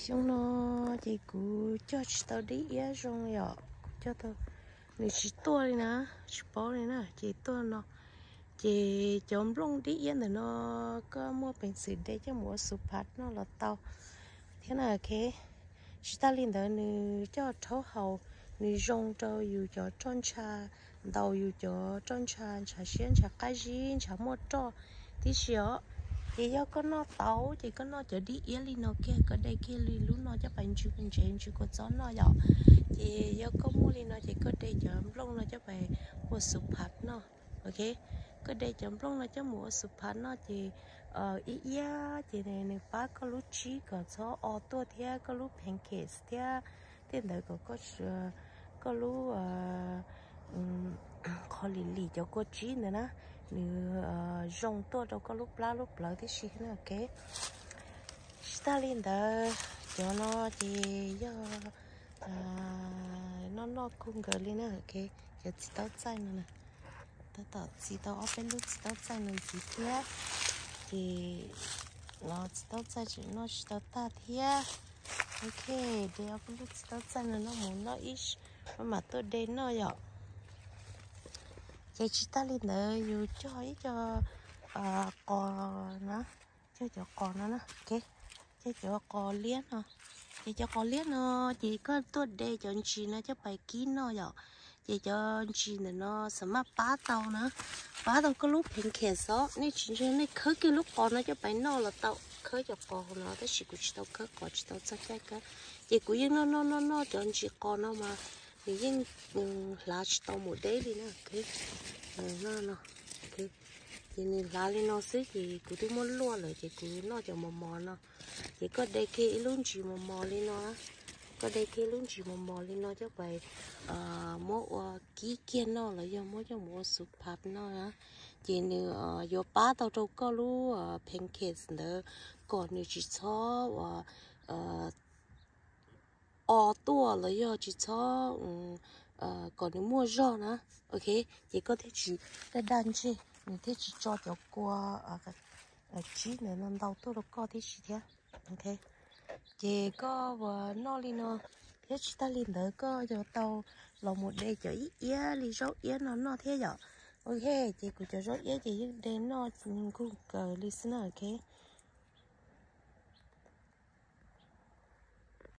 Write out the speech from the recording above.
xong nó chị cứ cho chị tao đi á xong rồi cho tao nếu chị tua đi nè chị bỏ đi nè chị tua nó chị chọn rong đi á nó có mua bình xịt để cho mua súp hạt nó là tao thế nào cái chị ta lên đó nếu cho thấu hậu nếu rong cho dù cho tròn trà đầu dù cho tròn trà trà xiên trà cái gì trà mua cho tí xíu chị do có nó tàu chị có nó chở đi yên đi nó kia có đây kia đi lúc nó cho bạn chịu con chuyện chịu có gió nó dọ chị do có mua đi nó chị có đây chở lông nó cho bạn mua súp hạt nó ok có đây chở lông nó cho mua súp hạt nó chị ý chị này bác có lúc chỉ có số ô tô theo có lúc pancakes theo thế này có lúc khó lì cho cô chỉ nữa nè nếu rong to đâu có lúc lá thì xí nữa cái Stalin đó cho nó thì nó cũng gần lên nữa cái giờ chỉ tao chạy nữa nè tao chỉ tao ở bên lúc chỉ tao chạy nữa chỉ thế thì nó chỉ tao chạy chỉ nó chỉ tao ta thế ok để ở bên lúc chỉ tao chạy nữa nó muốn nó ít mà tôi đến nó vậy chị chỉ ta lên nữa dù cho ấy cho cò nó cho cò nó ok cho cò liếc nó chị cho cò liếc nó chị có tốt đây cho chị nó cho bài kín nó vậy chị cho chị nó sắm bá tàu nữa bá tàu có lúc hình kẹt gió nên chị cho nên khơi cái lúc cò nó cho bài nó là tàu khơi cho cò nó tới chị cũng chỉ tàu khơi cò chỉ tàu chắc chắc cái chị cũng yên nó cho chị cò nó mà thì yên lá chỉ tàu một đấy đi nữa ok nó ok thì nên lá lên nó xí thì cứ tôi muốn luôn rồi thì cứ nó cho mò nó thì có đây kia luôn chỉ mò lên nó có đây kia luôn chỉ mò lên nó cho vậy mỗi ký kia nó là do mỗi cho mỗi súp hạt nó á thì nếu do ba tàu trâu có lu pancakes nữa còn nếu chỉ cho tua là do chỉ cho còn nếu mua rau nữa ok thì có thể chỉ cái đan chi mình thế chỉ cho qua chỉ nữa nó đau tôi đâu có thế chỉ thế ok thì có và nó đi nó thế chỉ ta lên đỡ có cho tàu là một đây cho ít li rau nó thế vậy ok thì cũng cho rau thì đến nó cũng cờ li xin ok